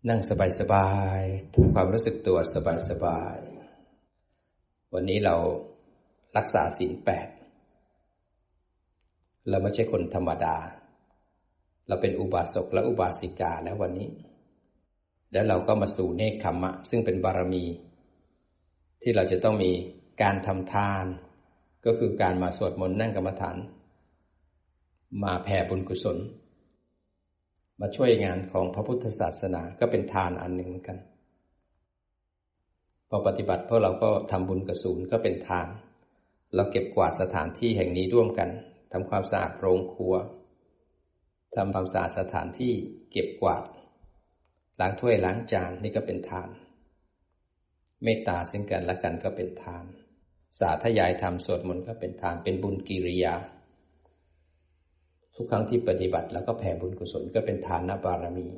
นั่งสบายๆทำความรู้สึกตัวสบายๆวันนี้เรารักษาศีล 8เราไม่ใช่คนธรรมดาเราเป็นอุบาสกและอุบาสิกาแล้ววันนี้แล้วเราก็มาสู่เนกขัมมะซึ่งเป็นบารมีที่เราจะต้องมีการทำทานก็คือการมาสวดมนต์นั่งกรรมฐานมาแผ่บุญกุศลมาช่วยงานของพระพุทธศาสนาก็เป็นทานอันหนึ่งเหมือนกันพอปฏิบัติพวกเราก็ทำบุญกุศลก็เป็นทานเราเก็บกวาดสถานที่แห่งนี้ร่วมกันทำความสะอาดโรงครัวทำความสะอาดสถานที่เก็บกวาดล้างถ้วยล้างจานนี่ก็เป็นทานเมตตาซึ่งกันและกันก็เป็นทานสาธยายธรรมสวดมนต์ก็เป็นทานเป็นบุญกิริยาทุกครั้งที่ปฏิบัติแล้วก็แผ่บุญกุศลก็เป็นทานบารมี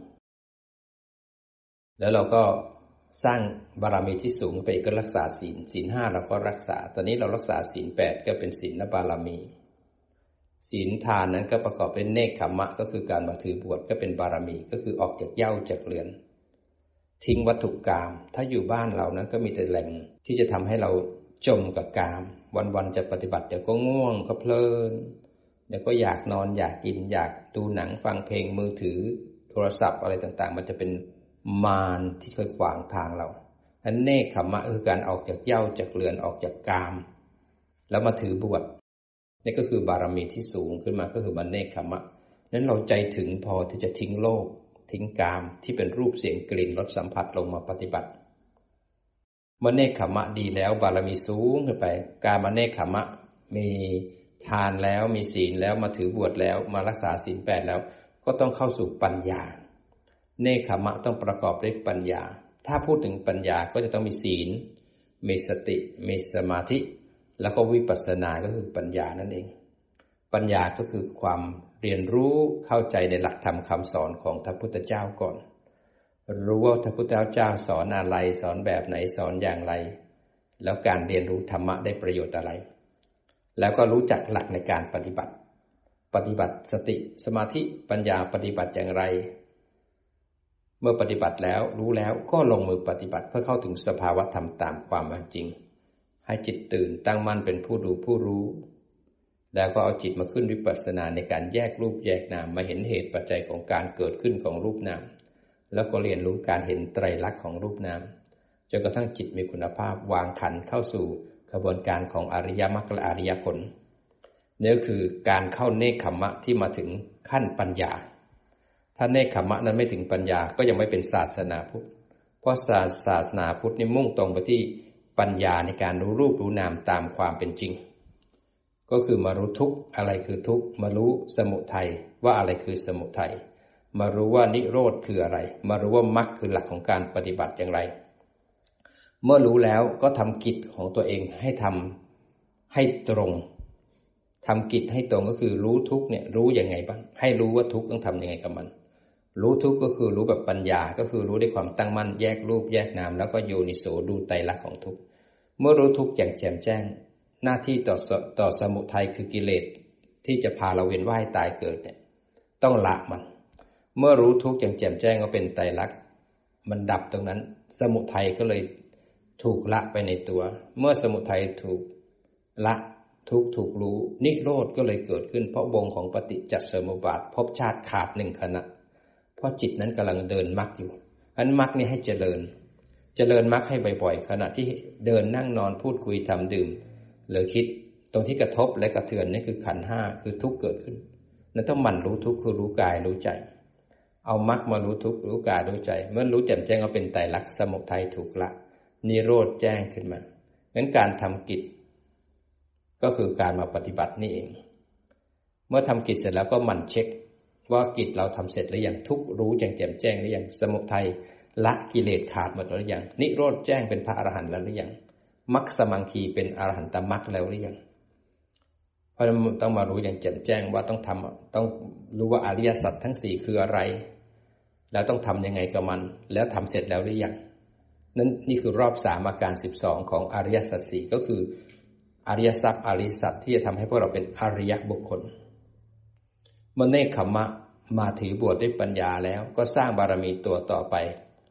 แล้วเราก็สร้างบารมีที่สูงไปก็รักษาศีล 5เราก็รักษาตอนนี้เรารักษาศีล 8ก็เป็นศีลบารมีศีลทานนั้นก็ประกอบด้วยเนกขัมมะก็คือการมาถือบวชก็เป็นบารมีก็คือออกจากเหย้าจากเรือนทิ้งวัตถุกามถ้าอยู่บ้านเรานั้นก็มีแต่แหล่งที่จะทำให้เราจมกับกามวันๆจะปฏิบัติเดี๋ยวก็ง่วงก็เพลินเดี๋ยวก็อยากนอนอยากกินอยากดูหนังฟังเพลงมือถือโทรศัพท์อะไรต่างๆมันจะเป็นมารที่คอยขวางทางเราอันเนกขัมมะคือการออกจากเหย้าจากเรือนออกจากกามแล้วมาถือบวชนี่ก็คือบารมีที่สูงขึ้นมาก็คือบันเนกขัมมะนั้นเราใจถึงพอที่จะทิ้งโลกทิ้งกามที่เป็นรูปเสียงกลิ่นรสสัมผัสลงมาปฏิบัติเมื่อเนกขัมมะดีแล้วบารมีสูงขึ้นไปการมาเนกขัมมะมีทานแล้วมีศีลแล้วมาถือบวชแล้วมารักษาศีล 8แล้วก็ต้องเข้าสู่ปัญญาเนกขัมมะต้องประกอบด้วยปัญญาถ้าพูดถึงปัญญาก็จะต้องมีศีลมีสติมีสมาธิแล้วก็วิปัสสนาก็คือปัญญานั่นเองปัญญาก็คือความเรียนรู้เข้าใจในหลักธรรมคำสอนของพระพุทธเจ้าก่อนรู้ว่าพระพุทธเจ้าสอนอะไรสอนแบบไหนสอนอย่างไรแล้วการเรียนรู้ธรรมะได้ประโยชน์อะไรแล้วก็รู้จักหลักในการปฏิบัติสติสมาธิปัญญาปฏิบัติอย่างไรเมื่อปฏิบัติแล้วรู้แล้วก็ลงมือปฏิบัติเพื่อเข้าถึงสภาวะธรรมตามความเป็นจริงให้จิตตื่นตั้งมั่นเป็นผู้ดูผู้รู้แล้วก็เอาจิตมาขึ้นวิปัสสนาในการแยกรูปแยกนามมาเห็นเหตุปัจจัยของการเกิดขึ้นของรูปนามแล้วก็เรียนรู้การเห็นไตรลักษณ์ของรูปนามจนกระทั่งจิตมีคุณภาพวางขันเข้าสู่กระบวนการของอริยมรรคและอริยผลนี่ก็คือการเข้าเนกขัมมะที่มาถึงขั้นปัญญาถ้าเนกขัมมะนั้นไม่ถึงปัญญาก็ยังไม่เป็นศาสนาพุทธเพราะศาสนาพุทธนี่มุ่งตรงไปที่ปัญญาในการรู้รูปรู้นามตามความเป็นจริงก็คือมารู้ทุกข์อะไรคือทุกข์มารู้สมุทัยว่าอะไรคือสมุทัยมารู้ว่านิโรธคืออะไรมารู้ว่ามรรคคือหลักของการปฏิบัติอย่างไรเมื่อรู้แล้วก็ทำกิจของตัวเองให้ทำให้ตรงทำกิจให้ตรงก็คือรู้ทุกข์เนี่ยรู้ยังไงบ้างให้รู้ว่าทุกข์ต้องทำยังไงกับมันรู้ทุกข์ก็คือรู้แบบปัญญาก็คือรู้ด้วยความตั้งมั่นแยกรูปแยกนามแล้วก็โยนิโสดูไตรลักษณ์ของทุกข์เมื่อรู้ทุกข์อย่างแจ่มแจ้งหน้าที่ต่อสมุทัยคือกิเลสที่จะพาเราเวียนว่ายตายเกิดเนี่ยต้องละมันเมื่อรู้ทุกข์อย่างแจ่มแจ้งก็เป็นไตรลักษณ์มันดับตรงนั้นสมุทัยก็เลยถูกละไปในตัวเมื่อสมุทัยถูกละทุกข์ถูกรู้นิโรธก็เลยเกิดขึ้นเพราะวงของปฏิจจสมุปบาทภพชาติขาดหนึ่งขณะเพราะจิตนั้นกำลังเดินมรรคอยู่อันมรรคนี้ให้เจริญมรรคให้บ่อยๆขณะที่เดินนั่งนอนพูดคุยทำดื่มหรือคิดตรงที่กระทบและกระเทือนนี่คือขันธ์ 5คือทุกข์เกิดขึ้นนั้นต้องหมั่นรู้ทุกข์คือรู้กายรู้ใจเอามรรคมารู้ทุกข์รู้กายรู้ใจเมื่อรู้แจ่มแจ้งก็เป็นไตรลักษณ์สมุทัยถูกละนิโรธแจ้งขึ้นมางั้นการทำกิจก็คือการมาปฏิบัตินี่เองเมื่อทำกิจเสร็จแล้วก็หมั่นเช็คว่ากิจเราทำเสร็จหรือยังทุกข์รู้แจ่มแจ้งหรือยังสมุทัยละกิเลสขาดหมดหรือยังนิโรธแจ้งเป็นพระอรหันต์แล้วหรือยังมรรคสมังคีเป็นอรหันตมรรคแล้วหรือยังเพราะต้องมารู้อย่างแจ่มแจ้งว่าต้องรู้ว่าอริยสัจทั้ง4คืออะไรแล้วต้องทำยังไงกับมันแล้วทำเสร็จแล้วหรือยังนั่นนี่คือรอบ3อาการ12ของอริยสัจ4ก็คืออริยทรัพย์อริยสัจที่จะทำให้พวกเราเป็นอริยบุคคลเมื่อเนกขัมมะมาถือบวชด้วยปัญญาแล้วก็สร้างบารมีตัวต่อไป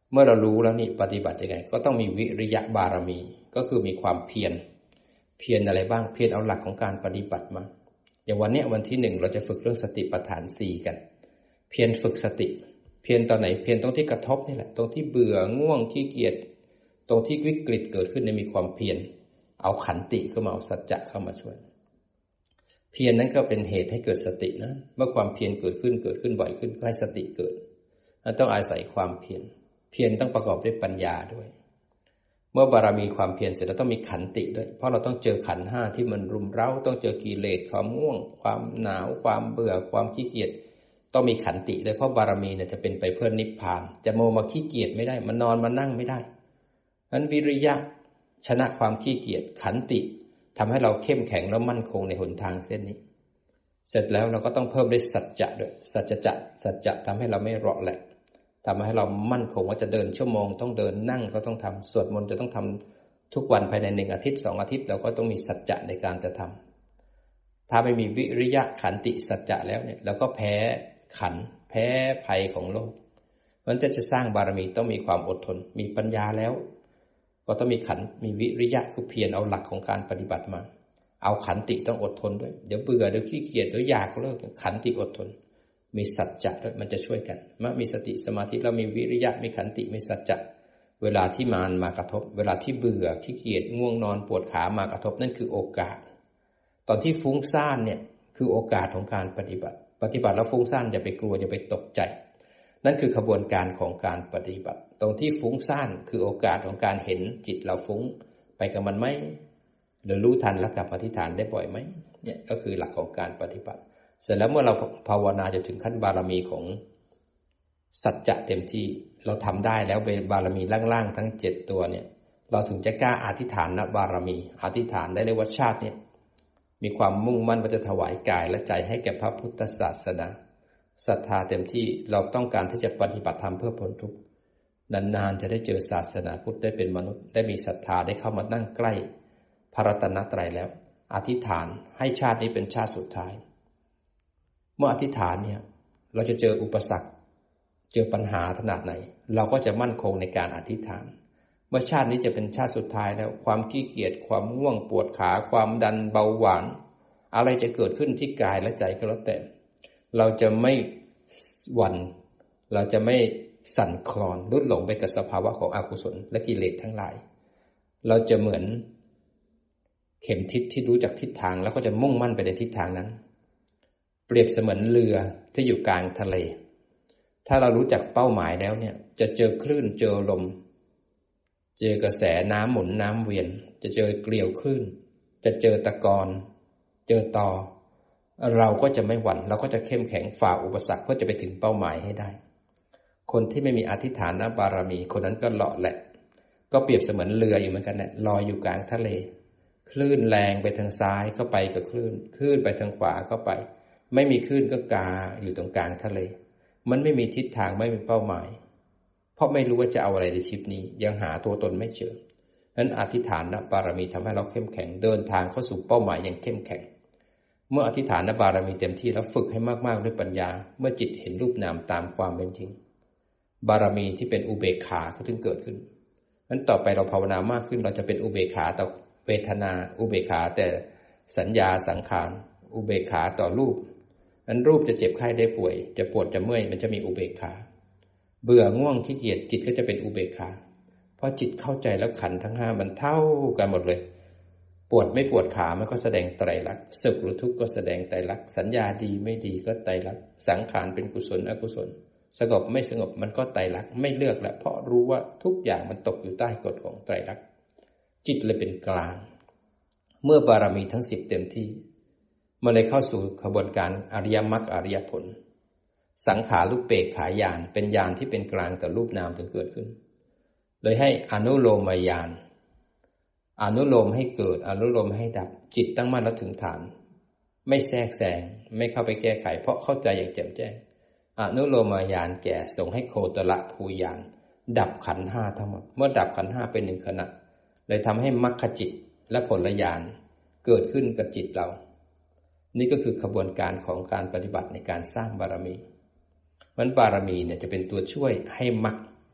เมื่อเรารู้แล้วนี่ปฏิบัติยังไงก็ต้องมีวิริยะบารมีก็คือมีความเพียรอะไรบ้างเพียรเอาหลักของการปฏิบัติมาอย่างวันนี้วันที่1เราจะฝึกเรื่องสติปัฏฐาน4กันเพียรฝึกสติเพียรตอนไหนเพียรตรงที่กระทบนี่แหละตรงที่เบื่อง่วงขี้เกียจตรงที่วิกฤตเกิดขึ้นมีความเพียรเอาขันติเข้ามาเอาสัจจะเข้ามาช่วยเพียรนั้นก็เป็นเหตุให้เกิดสตินะเมื่อความเพียรเกิดขึ้นบ่อยขึ้นก็ให้สติเกิดต้องอาศัยความเพียรต้องประกอบด้วยปัญญาด้วยเมื่อบารมีความเพียรเสร็จแล้วต้องมีขันติด้วยเพราะเราต้องเจอขันธ์5ที่มันรุมเร้าต้องเจอกิเลสความง่วงความหนาวความเบื่อความขี้เกียจต้องมีขันติด้วยเพราะบารมีเนี่ยจะเป็นไปเพื่อนิพพานจะโมมาขี้เกียจไม่ได้มันนอนมานั่งไม่ได้นั้นวิริยะชนะความขี้เกียจขันติทำให้เราเข้มแข็งและมั่นคงในหนทางเส้นนี้เสร็จแล้วเราก็ต้องเพิ่มด้วยสัจจะด้วยสัจจะทำให้เราไม่เหราะแหละทำให้เรามั่นคงว่าจะเดินชั่วโมงต้องเดินนั่งก็ต้องทำสวดมนต์จะต้องทำทุกวันภายใน1อาทิตย์2อาทิตย์เราก็ต้องมีสัจจะในการจะทำถ้าไม่มีวิริยะขันติสัจจะแล้วเนี่ยเราก็แพ้ขันแพ้ภัยของโลกมันจะสร้างบารมีต้องมีความอดทนมีปัญญาแล้วก็ต้องมีขันมีวิริยะคือเพียรเอาหลักของการปฏิบัติมาเอาขันติต้องอดทนด้วยเดี๋ยวเบื่อเดี๋ยวขี้เกียจเดี๋ยวอยากเลิกขันติอดทนมีสัจจะด้วยมันจะช่วยกันเมื่อมีสติสมาธิแล้วมีวิริยะมีขันติมีสัจจะเวลาที่มากระทบเวลาที่เบื่อขี้เกียจง่วงนอนปวดขามากระทบนั่นคือโอกาสตอนที่ฟุ้งซ่านเนี่ยคือโอกาสของการปฏิบัติแล้วฟุ้งซ่านอย่าไปกลัวอย่าไปตกใจนั่นคือขบวนการของการปฏิบัติตรงที่ฟุ้งซ่านคือโอกาสของการเห็นจิตเราฟุ้งไปกับมันไหมหรือรู้ทันแล้วกลับมาที่ฐานได้บ่อยไหมเนี่ยก็คือหลักของการปฏิบัติเสร็จแล้วเมื่อเราภาวนาจะถึงขั้นบารมีของสัจจะเต็มที่เราทำได้แล้วบารมีล่างๆทั้ง7ตัวเนี่ยเราถึงจะกล้าอธิษฐานบารมีอธิษฐานได้เลยว่าชาติเนี่ยมีความมุ่งมั่นว่าจะถวายกายและใจให้แก่พระพุทธศาสนาศรัทธาเต็มที่เราต้องการที่จะปฏิบัติธรรมเพื่อพ้นทุกข์นานๆจะได้เจอศาสนาพุทธได้เป็นมนุษย์ได้มีศรัทธาได้เข้ามานั่งใกล้พระรัตนตรัยแล้วอธิษฐานให้ชาตินี้เป็นชาติสุดท้ายเมื่ออธิษฐานเนี่ยเราจะเจออุปสรรคเจอปัญหาขนาดไหนเราก็จะมั่นคงในการอธิษฐานเมื่อชาตินี้จะเป็นชาติสุดท้ายแล้วความขี้เกียจความง่วงปวดขาความดันเบาหวานอะไรจะเกิดขึ้นที่กายและใจก็แล้วแต่เราจะไม่หวั่นเราจะไม่สั่นคลอนลุ่นหลงไปกับสภาวะของอกุศลและกิเลสทั้งหลายเราจะเหมือนเข็มทิศที่รู้จักทิศทางแล้วก็จะมุ่งมั่นไปในทิศทางนั้นเปรียบเสมือนเรือที่อยู่กลางทะเลถ้าเรารู้จักเป้าหมายแล้วเนี่ยจะเจอคลื่นเจอลมเจอกระแสน้ำหมุนน้ำเวียนจะเจอเกลียวคลื่นจะเจอตะกอนเจอตอเราก็จะไม่หวั่นเราก็จะเข้มแข็งฝ่าอุปสรรคเพื่อจะไปถึงเป้าหมายให้ได้คนที่ไม่มีอธิษฐานบารมีคนนั้นก็เลาะแหละก็เปรียบเสมือนเรืออยู่เหมือนกันแหละลอยอยู่กลางทะเลคลื่นแรงไปทางซ้ายก็ไปกับคลื่นไปทางขวาก็ไปไม่มีคลื่นก็กาอยู่ตรงกลางทะเลมันไม่มีทิศทางไม่มีเป้าหมายเพราะไม่รู้ว่าจะเอาอะไรในชีวิตนี้ยังหาตัวตนไม่เจอนั้นอธิษฐานบารมีทำให้เราเข้มแข็งเดินทางเข้าสู่เป้าหมายอย่างเข้มแข็งเมื่ออธิษฐานบารมีเต็มที่แล้วฝึกให้มากๆด้วยปัญญาเมื่อจิตเห็นรูปนามตามความเป็นจริงบารมีที่เป็นอุเบกขาก็ถึงเกิดขึ้นนั้นต่อไปเราภาวนามากขึ้นเราจะเป็นอุเบกขาต่อเวทนาอุเบกขาแต่สัญญาสังขารอุเบกขาต่อรูปนั้นรูปจะเจ็บไข้ได้ป่วยจะปวดจะเมื่อยมันจะมีอุเบกขาเบื่อง่วงขี้เกียจจิตก็จะเป็นอุเบกขาเพราะจิตเข้าใจแล้วขันธ์ทั้ง5มันเท่ากันหมดเลยปวดไม่ปวดขามันก็แสดงไตรลักษณ์สุขหรือทุกข์ก็แสดงไตรลักษณ์สัญญาดีไม่ดีก็ไตรลักษณ์สังขารเป็นกุศลอกุศลสงบไม่สงบมันก็ไตรลักษณ์ไม่เลือกแล้วเพราะรู้ว่าทุกอย่างมันตกอยู่ใต้กฎของไตรลักษณ์จิตเลยเป็นกลางเมื่อบารมีทั้ง10เต็มที่มันเลยเข้าสู่ขบวนการอริยมรรคอริยผลสังขารุปเปกขายานเป็นญาณที่เป็นกลางต่อรูปนามจนเกิดขึ้นเลยให้อนุโลมญาณอนุโลมให้เกิดอนุโลมให้ดับจิตตั้งมั่นแล้วถึงฐานไม่แทรกแซงไม่เข้าไปแก้ไขเพราะเข้าใจอย่างแจ่มแจ้งอนุโลมญาณแก่ส่งให้โคตรภูญาณดับขันธ์5ทั้งหมดเมื่อดับขันธ์5เป็น1ขณะเลยทำให้มรรคจิตและผลญาณเกิดขึ้นกับจิตเรานี่ก็คือขบวนการของการปฏิบัติในการสร้างบารมีมันบารมีเนี่ยจะเป็นตัวช่วยให้มรรค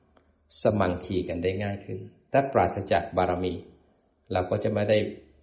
สมังคีกันได้ง่ายขึ้นถ้าปราศจากบารมีเราก็จะไม่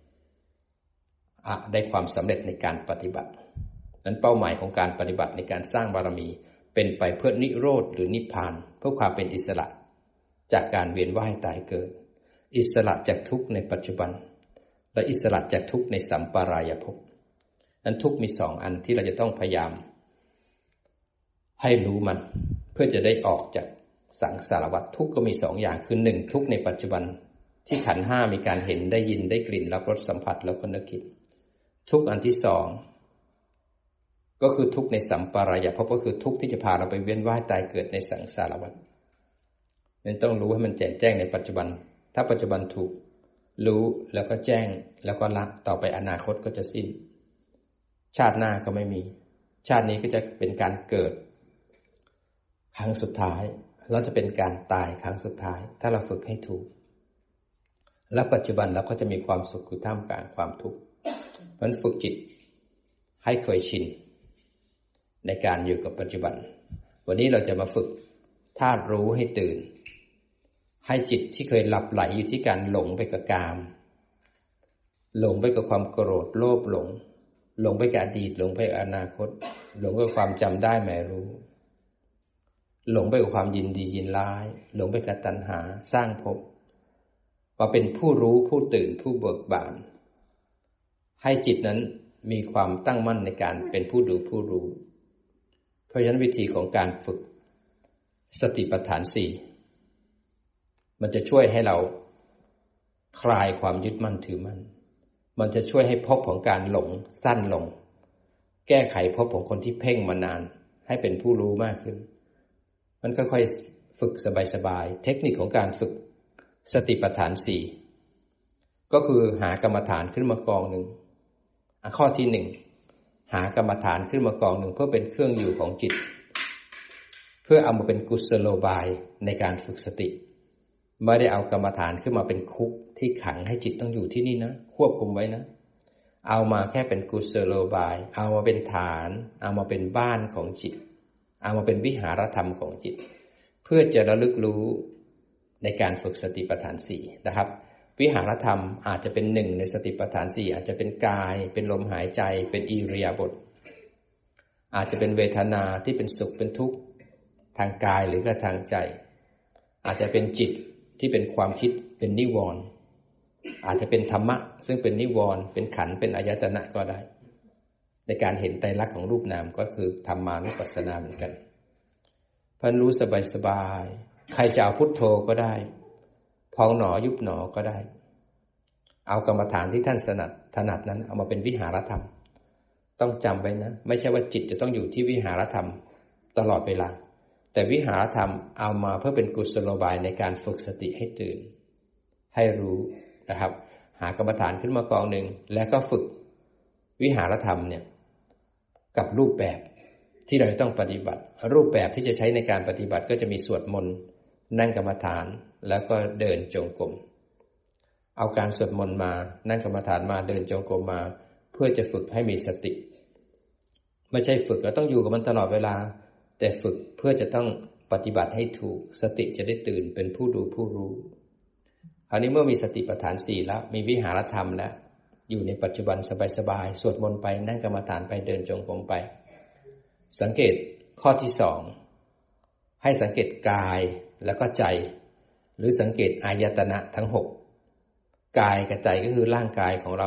ได้ความสำเร็จในการปฏิบัตินั้นเป้าหมายของการปฏิบัติในการสร้างบารมีเป็นไปเพื่อนิโรธหรือนิพพานเพื่อความเป็นอิสระจากการเวียนว่ายตายเกิดอิสระจากทุกข์ในปัจจุบันและอิสระจากทุกข์ในสัมปรายภพนั้นทุกข์มีสองอันที่เราจะต้องพยายามให้รู้มันเพื่อจะได้ออกจากสังสารวัฏทุกข์ก็มีสองอย่างคือหนึ่งทุกข์ในปัจจุบันที่ขันธ์ห้ามีการเห็นได้ยินได้กลิ่นรับรสสัมผัสแล้วก็นึกคิดทุกข์อันที่สองก็คือทุกข์ในสัมปรายภพก็คือทุกข์ที่จะพาเราไปเวียนว่ายตายเกิดในสังสารวัฏนั้นต้องรู้ให้มันแจ่มแจ้งในปัจจุบันถ้าปัจจุบันถูกรู้แล้วก็แจ้งแล้วก็ละต่อไปอนาคตก็จะสิ้นชาติหน้าก็ไม่มีชาตินี้ก็จะเป็นการเกิดครั้งสุดท้ายแล้วจะเป็นการตายครั้งสุดท้ายถ้าเราฝึกให้ถูกและปัจจุบันเราก็จะมีความสุขอยู่ท่ามกลางความทุกข์เพราะฉะนั้นฝึกจิตให้เคยชินในการอยู่กับปัจจุบันวันนี้เราจะมาฝึกธาตุรู้ให้ตื่นให้จิตที่เคยหลับไหลอยู่ที่การหลงไปกับกามหลงไปกับความโกรธโลภหลงไปกับอดีตหลงไปกับอนาคตหลงไปกับความจำได้ไม่รู้หลงไปกับความยินดียินร้ายหลงไปกับตัณหาสร้างภพมาเป็นผู้รู้ผู้ตื่นผู้เบิกบานให้จิตนั้นมีความตั้งมั่นในการเป็นผู้ดูผู้รู้เพราะฉะนั้นวิธีของการฝึกสติปัฏฐานสี่มันจะช่วยให้เราคลายความยึดมั่นถือมั่นมันจะช่วยให้ภพของการหลงสั้นลงแก้ไขภพของคนที่เพ่งมานานให้เป็นผู้รู้มากขึ้นมันค่อยๆฝึกสบายๆเทคนิคของการฝึกสติปัฏฐานสี่ก็คือหากรรมฐานขึ้นมากองหนึ่งข้อที่หนึ่งหากรรมฐานขึ้นมากองหนึ่งเพื่อเป็นเครื่องอยู่ของจิตเพื่อเอามาเป็นกุศโลบายในการฝึกสติไม่ได้เอากรรมฐานขึ้นมาเป็นคุกที่ขังให้จิตต้องอยู่ที่นี่นะควบคุมไว้นะเอามาแค่เป็นกุศโลบายเอามาเป็นฐานเอามาเป็นบ้านของจิตเอามาเป็นวิหารธรรมของจิตเพื่อจะระลึกรู้ในการฝึกสติปัฏฐานสี่นะครับวิหารธรรมอาจจะเป็นหนึ่งในสติปัฏฐานสี่อาจจะเป็นกายเป็นลมหายใจเป็นอิริยาบถอาจจะเป็นเวทนาที่เป็นสุขเป็นทุกข์ทางกายหรือก็ทางใจอาจจะเป็นจิตที่เป็นความคิดเป็นนิวรณ์อาจจะเป็นธรรมะซึ่งเป็นนิวรณ์เป็นขันธ์เป็นอายตนะก็ได้ในการเห็นไตรลักษณ์ของรูปนามก็คือธรรมานุปัสสนาเหมือนกันพันรู้สบายๆใครจะเอาพุทโธก็ได้พองหนอยุบหนอก็ได้เอากรรมฐานที่ท่านถนัดนั้นเอามาเป็นวิหารธรรมต้องจำไว้นะไม่ใช่ว่าจิตจะต้องอยู่ที่วิหารธรรมตลอดเวลาแต่วิหารธรรมเอามาเพื่อเป็นกุศโลบายในการฝึกสติให้ตื่นให้รู้นะครับหากรรมฐานขึ้นมากองหนึ่งแล้วก็ฝึกวิหารธรรมเนี่ยกับรูปแบบที่เราต้องปฏิบัติรูปแบบที่จะใช้ในการปฏิบัติก็จะมีสวดมนต์นั่งกรรมฐานแล้วก็เดินจงกรมเอาการสวดมนต์มานั่งกรรมฐานมาเดินจงกรมมาเพื่อจะฝึกให้มีสติไม่ใช่ฝึกแล้วต้องอยู่กับมันตลอดเวลาแต่ฝึกเพื่อจะต้องปฏิบัติให้ถูกสติจะได้ตื่นเป็นผู้ดูผู้รู้คราวนี้เมื่อมีสติปัฏฐานสี่แล้วมีวิหารธรรมแล้วอยู่ในปัจจุบันสบายๆสวดมนต์ไปนั่งกรรมฐานไปเดินจงกรมไปสังเกตข้อที่สองให้สังเกตกายแล้วก็ใจหรือสังเกตอายตนะทั้งหกกายกับใจก็คือร่างกายของเรา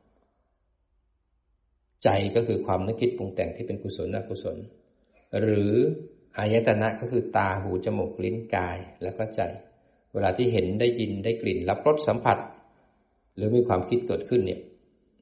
ใจก็คือความนึกคิดปรุงแต่งที่เป็นกุศลอกุศลหรืออายตนะก็คือตาหูจมูกลิ้นกายแล้วก็ใจเวลาที่เห็นได้ยินได้กลิ่นรับรสสัมผัสหรือมีความคิดเกิดขึ้นเนี่ย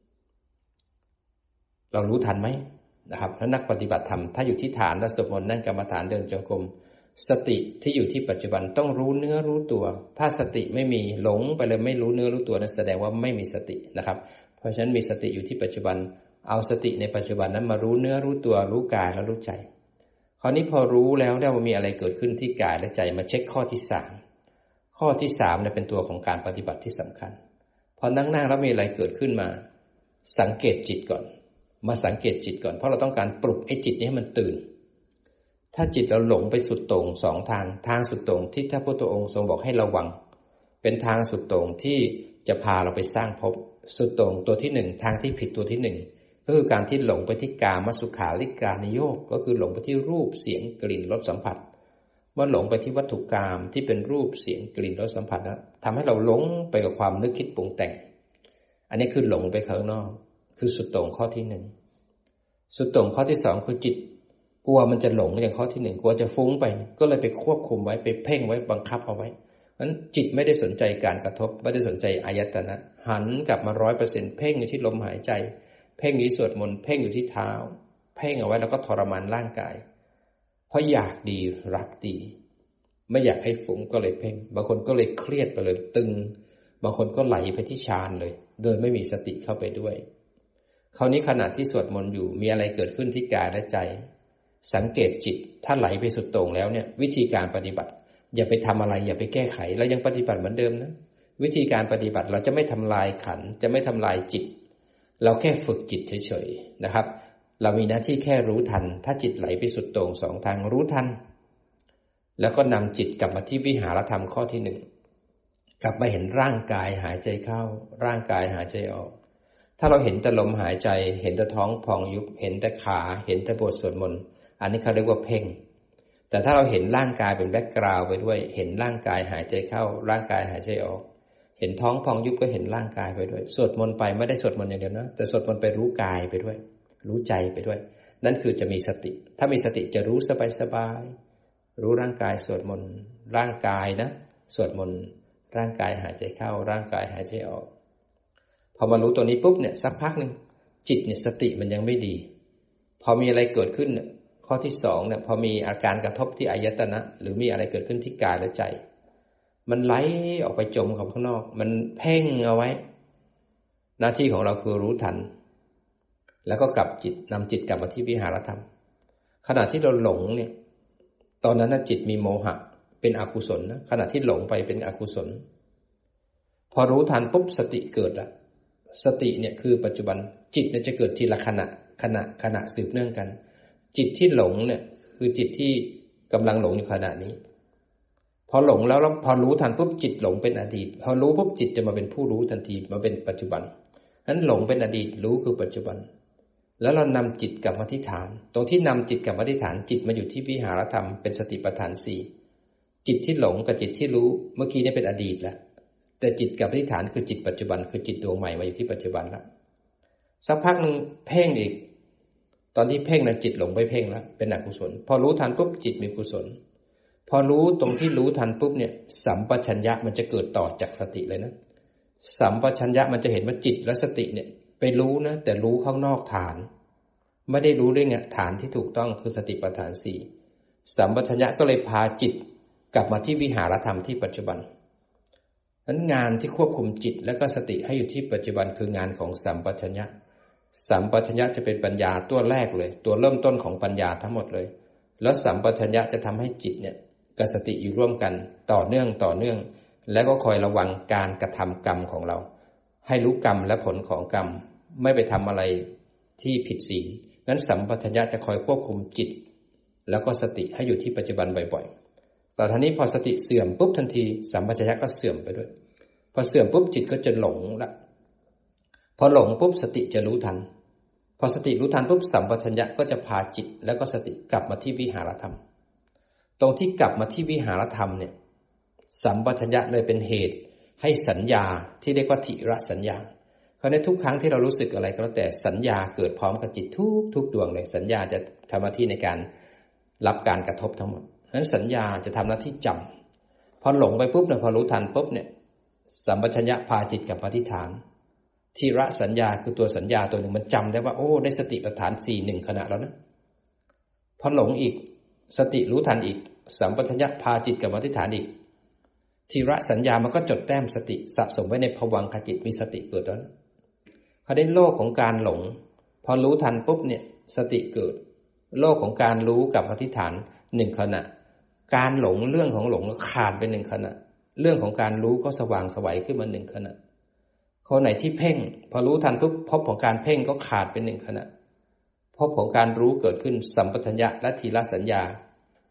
เรารู้ทันไหมนะครับถ้านักปฏิบัติธรรมถ้าอยู่ที่ฐานและสวดมนต์นั่งกรรมฐานเดินจงกรมสติที่อยู่ที่ปัจจุบันต้องรู้เนื้อรู้ตัวถ้าสติไม่มีหลงไปเลยไม่รู้เนื้อรู้ตัวนั้นแสดงว่าไม่มีสตินะครับเพราะฉะนั้นมีสติอยู่ที่ปัจจุบันเอาสติในปัจจุบันนั้นมารู้เนื้อรู้ตัวรู้กายและรู้ใจคราวนี้พอรู้แล้วเนี่ยว่ามีอะไรเกิดขึ้นที่กายและใจมาเช็คข้อที่สามข้อที่สามเนี่ยเป็นตัวของการปฏิบัติที่สำคัญพอนั่งแล้วมีอะไรเกิดขึ้นมาสังเกตจิตก่อนมาสังเกตจิตก่อนเพราะเราต้องการปลุกไอ้จิตนี้ให้มันตื่นถ้าจิตเราหลงไปสุดโต่งสองทางทางสุดโต่งที่พระพุทธองค์ทรงบอกให้ระวังเป็นทางสุดโต่งที่จะพาเราไปสร้างภพสุดโต่งตัวที่หนึ่งทางที่ผิดตัวที่หนึ่งก็คือการที่หลงไปที่กามสุขาริการนิโยคก็คือหลงไปที่รูปเสียงกลิ่นรสสัมผัสเมื่อหลงไปที่วัตถุกรรมที่เป็นรูปเสียงกลิ่นรสสัมผัสนะทำให้เราหลงไปกับความนึกคิดปรุงแต่งอันนี้คือหลงไปข้างนอกคือสุดโต่งข้อที่หนึ่งสุดโต่งข้อที่สองคือจิตกลัวมันจะหลงอย่างข้อที่หนึ่งกลัวจะฟุ้งไปก็เลยไปควบคุมไว้ไปเพ่งไว้บังคับเอาไว้นั้นจิตไม่ได้สนใจการกระทบไม่ได้สนใจอายตนะหันกลับมา 100% เพ่งอยู่ที่ลมหายใจเพ่งอยู่ที่สวดมนต์เพ่งอยู่ที่เท้าเพ่งเอาไว้แล้วก็ทรมานร่างกายเพราะอยากดีรักดีไม่อยากให้ฟุ้งก็เลยเพ่งบางคนก็เลยเครียดไปเลยตึงบางคนก็ไหลไปที่ฌานเลยโดยไม่มีสติเข้าไปด้วยคราวนี้ขณะที่สวดมนต์อยู่มีอะไรเกิดขึ้นที่กายและใจสังเกตจิตถ้าไหลไปสุดโต่งแล้วเนี่ยวิธีการปฏิบัติอย่าไปทำอะไรอย่าไปแก้ไขเรายังปฏิบัติเหมือนเดิมนะวิธีการปฏิบัติเราจะไม่ทำลายขันธ์จะไม่ทำลายจิตเราแค่ฝึกจิตเฉยๆนะครับเรามีหน้าที่แค่รู้ทันถ้าจิตไหลไปสุดโต่งสองทางรู้ทันแล้วก็นำจิตกลับมาที่วิหารธรรมข้อที่หนึ่งกลับมาเห็นร่างกายหายใจเข้าร่างกายหายใจออกถ้าเราเห็นแต่ลมหายใจเห็นแต่ท้องพองยุบเห็นแต่ขาเห็นแต่บทสวดมนต์อันนี้เขาเรียกว่าเพ่งแต่ถ้าเราเห็นร่างกายเป็นแบ็กกราวด์ไปด้วยเห็นร่างกายหายใจเข้าร่างกายหายใจออกเห็นท้องพองยุบก็เห็นร่างกายไปด้วยสวดมนต์ไปไม่ได้สวดมนต์อย่างเดียวนะแต่สวดมนต์ไปรู้กายไปด้วยรู้ใจไปด้วยนั่นคือจะมีสติถ้ามีสติจะรู้สบายๆรู้ร่างกายสวดมนต์ร่างกายนะสวดมนต์ร่างกายหายใจเข้าร่างกายหายใจออกพอมารู้ตัวนี้ปุ๊บเนี่ยสักพักนึงจิตเนี่ยสติมันยังไม่ดีพอมีอะไรเกิดขึ้นเนี่ยข้อที่สองเนี่ยพอมีอาการกระทบที่อายตนะหรือมีอะไรเกิดขึ้นที่กายและใจมันไหลออกไปจมกับข้างนอกมันเพ่งเอาไว้หน้าที่ของเราคือรู้ทันแล้วก็กลับจิตนำจิตกลับมาที่วิหารธรรมขณะที่เราหลงเนี่ยตอนนั้นจิตมีโมหะเป็นอกุศลนะขณะที่หลงไปเป็นอกุศลพอรู้ทันปุ๊บสติเกิดละสติเนี่ยคือปัจจุบันจิตเนี่ยจะเกิดทีละขณะสืบเนื่องกันจิตที่หลงเนี่ยคือจิตที่กำลังหลงอยู่ขณะนี้พอหลงแล้วพอรู้ทันปุ๊บจิตหลงเป็นอดีตพอรู้ปุ๊บจิตจะมาเป็นผู้รู้ทันทีมาเป็นปัจจุบันนั้นหลงเป็นอดีตรู้คือปัจจุบันแล้วเรานำจิตกลับมาที่ฐานตรงที่นำจิตกลับมาที่ฐานจิตมาอยู่ที่วิหารธรรมเป็นสติปัฏฐานสี่จิตที่หลงกับจิตที่รู้เมื่อกี้นี่เป็นอดีตแล้วแต่จิตกลับมาที่ฐานคือจิตปัจจุบันคือจิตดวงใหม่มาอยู่ที่ปัจจุบันแล้วสักพักนึงเพ่งอีกตอนที่เพ่งนะจิตหลงไปเพ่งแล้วเป็นอกุศลพอรู้ทันปุ๊บจิตมีกุศลพอรู้ตรงที่รู้ทันปุ๊บเนี่ยสัมปชัญญะมันจะเกิดต่อจากสติเลยนะสัมปชัญญะมันจะเห็นว่าจิตและสติเนี่ยไปรู้นะแต่รู้ข้างนอกฐานไม่ได้รู้ด้วยเนี่ยฐานที่ถูกต้องคือสติปัฏฐานสี่สัมปชัญญะก็เลยพาจิตกลับมาที่วิหารธรรมที่ปัจจุบันนั้นงานที่ควบคุมจิตและก็สติให้อยู่ที่ปัจจุบันคืองานของสัมปชัญญะสัมปชัญญะจะเป็นปัญญาตัวแรกเลยตัวเริ่มต้นของปัญญาทั้งหมดเลยแล้วสัมปชัญญะจะทำให้จิตเนี่ยกับสติอยู่ร่วมกันต่อเนื่องแล้วก็คอยระวังการกระทำกรรมของเราให้รู้กรรมและผลของกรรมไม่ไปทำอะไรที่ผิดศีลนั้นสัมปชัญญะจะคอยควบคุมจิตแล้วก็สติให้อยู่ที่ปัจจุบันบ่อยๆแต่ทีนี้พอสติเสื่อมปุ๊บทันทีสัมปชัญญะก็เสื่อมไปด้วยพอเสื่อมปุ๊บจิตก็จะหลงละพอหลงปุ๊บสติจะรู้ทันพอสติรู้ทันปุ๊บสัมปชัญญะก็จะพาจิตแล้วก็สติกลับมาที่วิหารธรรมตรงที่กลับมาที่วิหารธรรมเนี่ยสัมปชัญญะเลยเป็นเหตุให้สัญญาที่เรียกว่าทิรสัญญาเพราะในทุกครั้งที่เรารู้สึกอะไรก็แล้วแต่สัญญาเกิดพร้อมกับจิตทุกดวงเลยสัญญาจะทำหน้าที่ในการรับการกระทบทั้งหมดนั้นสัญญาจะทำหน้าที่จำพอหลงไปปุ๊บเนี่ยพอรู้ทันปุ๊บเนี่ยสัมปชัญญะพาจิตกลับมาที่ฐานทิรสัญญาคือตัวสัญญาตัวหนึ่งมันจำได้ว่าโอ้ได้สติปัฏฐานสี่หนึ่งขณะแล้วนะพอหลงอีกสติรู้ทันอีกสัมปชัญญะพาจิตกลับมาที่ฐานอีกทิรสัญญามันก็จดแต้มสติสะสมไว้ในภวังคจิตมีสติเกิดแล้วเขาได้โลกของการหลงพอรู้ทันปุ๊บเนี่ยสติเกิดโลกของการรู้กับอธิษฐานหนึ่งขณะการหลงเรื่องของหลงขาดไปหนึ่งขณะเรื่องของการรู้ก็สว่างไสวขึ้นมาหนึ่งขณะคนไหนที่เพ่งพอรู้ทันปุ๊บภพของการเพ่งก็ขาดไปหนึ่งขณะภพของการรู้เกิดขึ้นสัมปชัญญะและทีละสัญญา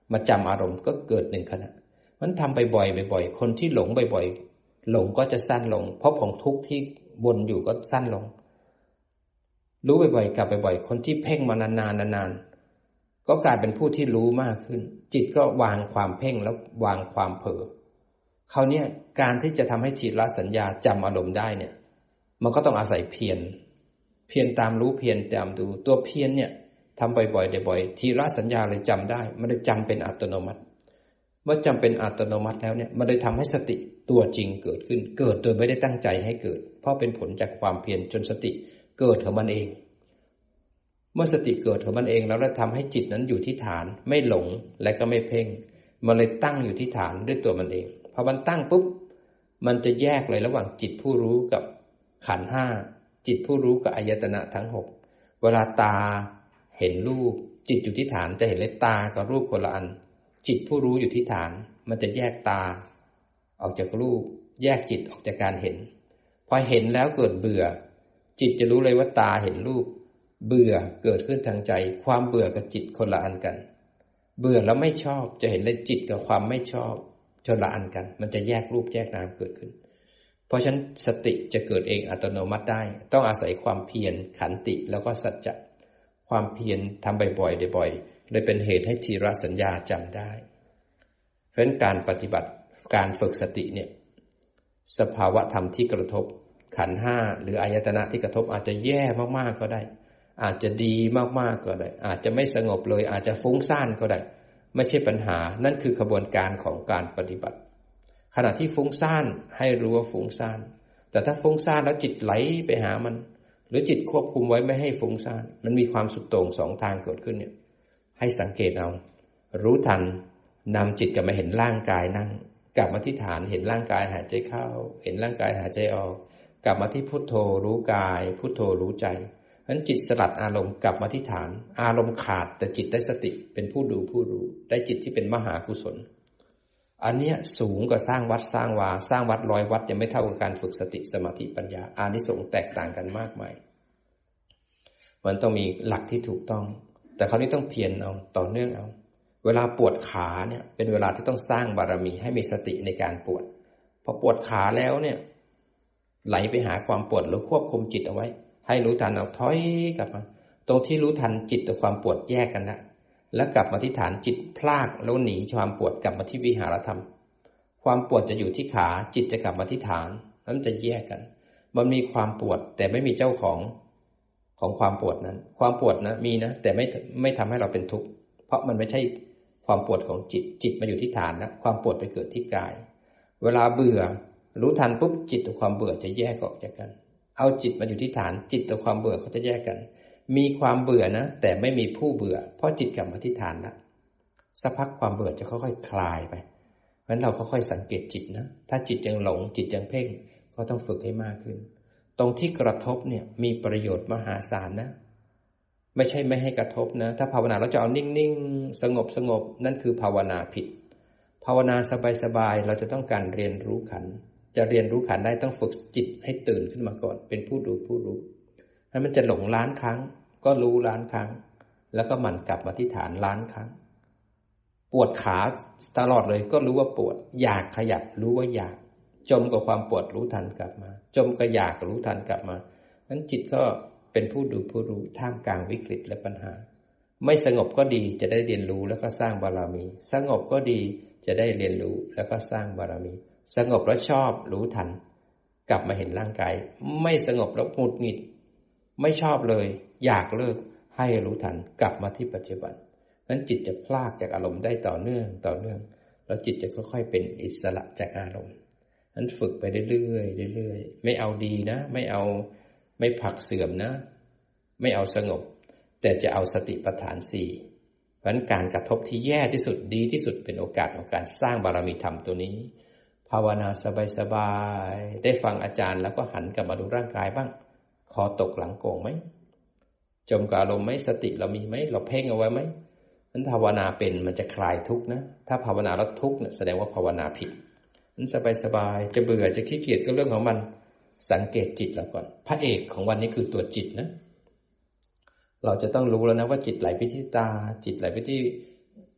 มาจำอารมณ์ก็เกิด1ขณะมันทำบ่อยๆบ่อยๆคนที่หลงบ่อยๆหลงก็จะสั้นลงเพราะของทุกข์ที่วนอยู่ก็สั้นลงรู้บ่อยๆกลับบ่อยๆคนที่เพ่งมานานๆก็กลายเป็นผู้ที่รู้มากขึ้นจิตก็วางความเพ่งแล้ววางความเผลอคราวนี้การที่จะทำให้จิตละสัญญาจำอารมณ์ได้เนี่ยมันก็ต้องอาศัยเพียรตามรู้เพียรตามดูตัวเพียรเนี่ยทำบ่อยๆบ่อยๆทีละสัญญาเลยจำได้มันเลยจำเป็นอัตโนมัติเมื่อจำเป็นอัตโนมัติแล้วเนี่ยมันเลยทำให้สติตัวจริงเกิดขึ้นเกิดโดยไม่ได้ตั้งใจให้เกิดเพราะเป็นผลจากความเพียรจนสติเกิดของมันเองเมื่อสติเกิดของมันเองแล้วทำให้จิตนั้นอยู่ที่ฐานไม่หลงและก็ไม่เพ่งมันเลยตั้งอยู่ที่ฐานด้วยตัวมันเองพอมันตั้งปุ๊บมันจะแยกเลยระหว่างจิตผู้รู้กับขันธ์ห้าจิตผู้รู้กับอายตนะทั้งหกเวลาตาเห็นรูปจิตอยู่ที่ฐานจะเห็นเลยตากับรูปคนละอันจิตผู้รู้อยู่ที่ฐานมันจะแยกตาออกจากรูปแยกจิตออกจากการเห็นพอเห็นแล้วเกิดเบื่อจิตจะรู้เลยว่าตาเห็นรูปเบื่อเกิดขึ้นทางใจความเบื่อกับจิตคนละอันกันเบื่อแล้วไม่ชอบจะเห็นเลยจิตกับความไม่ชอบคนละอันกันมันจะแยกรูปแยกนามเกิดขึ้นเพราะฉะนั้นสติจะเกิดเองอัตโนมัติได้ต้องอาศัยความเพียรขันติแล้วก็สัจจะความเพียรทำบ่อยๆบ่อยๆเลยเป็นเหตุให้ทีละสัญญาจำได้เพราะฉะนั้นการปฏิบัติการฝึกสติเนี่ยสภาวะธรรมที่กระทบขันธ์ห้าหรืออายตนะที่กระทบอาจจะแย่มากๆก็ได้อาจจะดีมากๆก็ได้อาจจะไม่สงบเลยอาจจะฟุ้งซ่านก็ได้ไม่ใช่ปัญหานั่นคือขบวนการของการปฏิบัติขณะที่ฟุ้งซ่านให้รู้ว่าฟุ้งซ่านแต่ถ้าฟุ้งซ่านแล้วจิตไหลไปหามันหรือจิตควบคุมไว้ไม่ให้ฟุ้งซ่านมันมีความสุดโต่งสองทางเกิดขึ้นเนี่ยให้สังเกตเอารู้ทันนำจิตกลับมาเห็นร่างกายนั่งกลับมาที่ฐานเห็นร่างกายหายใจเข้าเห็นร่างกายหายใจออกกลับมาที่พุทโธรู้กายพุทโธรู้ใจฉะนั้นจิตสลัดอารมณ์กลับมาที่ฐานอารมณ์ขาดแต่จิตได้สติเป็นผู้ดูผู้รู้ได้จิตที่เป็นมหากุศลอันเนี้ยสูงกว่าสร้างวัดสร้างวาสร้างวัด100 วัดยังไม่เท่ากับการฝึกสติสมาธิปัญญาอานิสงส์แตกต่างกันมากมายมันต้องมีหลักที่ถูกต้องแต่คราวนี้ต้องเพียรเอาต่อเนื่องเอาเวลาปวดขาเนี่ยเป็นเวลาที่ต้องสร้างบารมีให้มีสติในการปวดพอปวดขาแล้วเนี่ยไหลไปหาความปวดหรือควบคุมจิตเอาไว้ให้รู้ทันเอาถอยกลับมาตรงที่รู้ทันจิตกับความปวดแยกกันนะแล้วกลับมาที่ฐานจิตพลากแล้วหนีความปวดกลับมาที่วิหารธรรมความปวดจะอยู่ที่ขาจิตจะกลับมาที่ฐานนั้นจะแยกกันมันมีความปวดแต่ไม่มีเจ้าของความปวดนั้นความปวดนะมีนะแต่ไม่ทำให้เราเป็นทุกข์เพราะมันไม่ใช่ความปวดของจิตมาอยู่ที่ฐานนะความปวดไปเกิดที่กายเวลาเบื่อรู้ทันปุ๊บจิตกับความเบื่อจะแยกออกจากกันเอาจิตมาอยู่ที่ฐานจิตกับความเบื่อเขาจะแยกกันมีความเบื่อนะแต่ไม่มีผู้เบื่อเพราะจิตกลับมาที่ฐานแล้วสักพักความเบื่อจะค่อยๆคลายไปเพราะฉะนั้นเราค่อยๆสังเกตจิตนะถ้าจิตยังหลงจิตยังเพ่งก็ต้องฝึกให้มากขึ้นตรงที่กระทบเนี่ยมีประโยชน์มหาศาลนะไม่ใช่ไม่ให้กระทบนะถ้าภาวนาเราจะเอานิ่งๆสงบนั่นคือภาวนาผิดภาวนาสบายๆเราจะต้องการเรียนรู้ขันธ์จะเรียนรู้ขันธ์ได้ต้องฝึกจิตให้ตื่นขึ้นมาก่อนเป็นผู้ดูผู้รู้ถ้ามันจะหลงล้านครั้งก็รู้ล้านครั้งแล้วก็หมั่นกลับมาที่ฐานล้านครั้งปวดขาตลอดเลยก็รู้ว่าปวดอยากขยับรู้ว่าอยากจมกับความปวดรู้ทันกลับมาจมกับอยากรู้ทันกลับมานั้นจิตก็เป็นผู้ดูผู้รู้ท่ามกลางวิกฤตและปัญหาไม่สงบก็ดีจะได้เรียนรู้แล้วก็สร้างบารมีสงบก็ดีจะได้เรียนรู้แล้วก็สร้างบารมีสงบแล้วชอบรู้ทันกลับมาเห็นร่างกายไม่สงบแล้วหงุดหงิดไม่ชอบเลยอยากเลิกให้รู้ทันกลับมาที่ปัจจุบันนั้นจิตจะพลากจากอารมณ์ได้ต่อเนื่องแล้วจิตจะค่อยๆเป็นอิสระจากอารมณ์นั้นฝึกไปเรื่อยๆไม่เอาดีนะไม่ผลักเสื่อมนะไม่เอาสงบแต่จะเอาสติปัฏฐาน4เพราะฉะนั้นการกระทบที่แย่ที่สุดดีที่สุดเป็นโอกาสของการสร้างบารมีธรรมตัวนี้ภาวนาสบายๆได้ฟังอาจารย์แล้วก็หันกลับมาดูร่างกายบ้างคอตกหลังโก่งไหมจมกับอารมณ์ไหมสติเรามีไหมเราเพ่งเอาไว้ไหมนั้นภาวนาเป็นมันจะคลายทุกข์นะถ้าภาวนาแล้วทุกข์เนี่ยแสดงว่าภาวนาผิดนั้นสบายๆจะเบื่อจะขี้เกียจก็เรื่องของมันสังเกตจิตแล้วก่อนพระเอกของวันนี้คือตัวจิตนะเราจะต้องรู้แล้วนะว่าจิตไหลไปที่ตาจิตไหลไปที่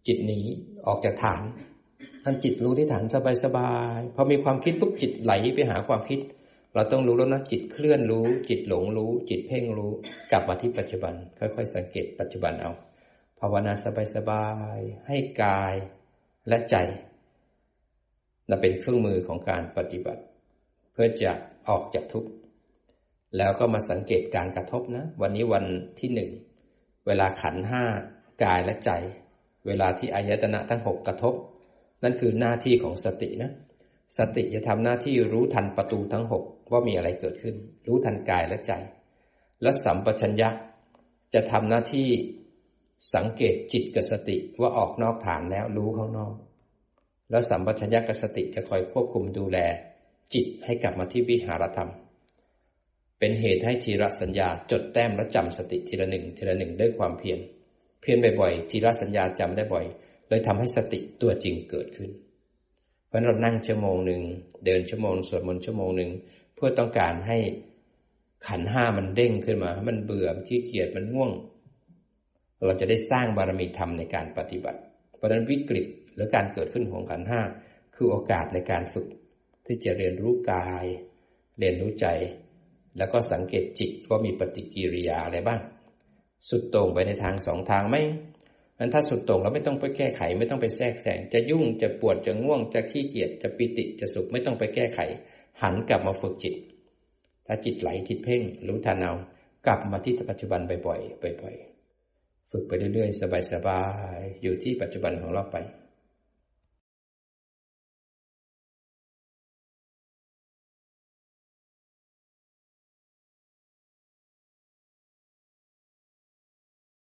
จิตหนีออกจากฐานท่านจิตรู้ที่ฐานสบายๆพอมีความคิดปุ๊บจิตไหลไปหาความคิดเราต้องรู้แล้วนะจิตเคลื่อนรู้จิตหลงรู้จิตเพ่งรู้กลับมาที่ปัจจุบันค่อยๆสังเกตปัจจุบันเอาภาวนาสบายๆให้กายและใจนั่นเป็นเครื่องมือของการปฏิบัติเพื่อจะออกจากทุกข์แล้วก็มาสังเกตการกระทบนะวันนี้วันที่1เวลาขันธ์5กายและใจเวลาที่อายตนะทั้ง6กระทบนั่นคือหน้าที่ของสตินะสติจะทำหน้าที่รู้ทันประตูทั้ง6ว่ามีอะไรเกิดขึ้นรู้ทันกายและใจและสัมปชัญญะจะทำหน้าที่สังเกตจิตกับสติว่าออกนอกฐานแล้วรู้ข้างนอกแล้วสัมปชัญญะกับสติจะคอยควบคุมดูแลจิตให้กลับมาที่วิหารธรรมเป็นเหตุให้ทีละสัญญาจดแต้มและจำสติทีละหนึ่งด้วยความเพียรบ่อยๆทีละสัญญาจำได้บ่อยเลยทำให้สติตัวจริงเกิดขึ้นเพราะเรานั่งชั่วโมงหนึ่งเดินชั่วโมงสวดมนต์ชั่วโมงหนึ่งเพื่อต้องการให้ขันธ์5มันเด้งขึ้นมามันเบื่อมันขี้เกียจมันง่วงเราจะได้สร้างบารมีธรรมในการปฏิบัติเพราะฉะนั้นวิกฤตหรือการเกิดขึ้นของขันธ์5คือโอกาสในการฝึกที่จะเรียนรู้กายเรียนรู้ใจแล้วก็สังเกตจิตว่ามีปฏิกิริยาอะไรบ้างสุดโต่งไปในทาง2ทางไหมถ้าสุดโต่งเราไม่ต้องไปแก้ไขไม่ต้องไปแทรกแซงจะยุ่งจะปวดจะง่วงจะขี้เกียจจะปิติจะสุขไม่ต้องไปแก้ไขหันกลับมาฝึกจิตถ้าจิตไหลจิตเพ่งรู้ทันเอากลับมาที่ปัจจุบันบ่อยๆฝึกไปเรื่อยๆสบายๆอยู่ที่ปัจจุบันของเราไป